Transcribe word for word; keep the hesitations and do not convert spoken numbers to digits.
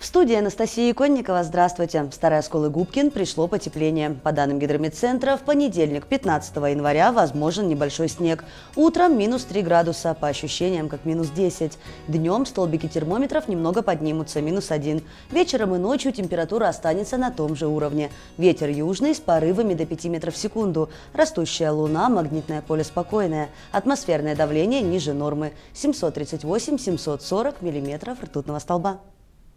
студии Анастасия Иконникова. Здравствуйте. В Старой Осколы-Губкин пришло потепление. По данным гидрометцентра, в понедельник, пятнадцатого января, возможен небольшой снег. Утром минус три градуса, по ощущениям как минус десять. Днем столбики термометров немного поднимутся, минус один. Вечером и ночью температура останется на том же уровне. Ветер южный с порывами до пяти метров в секунду. Растущая луна, магнитное поле спокойное. Атмосферное давление ниже нормы. семьсот тридцать восемь — семьсот сорок миллиметров ртутного столба.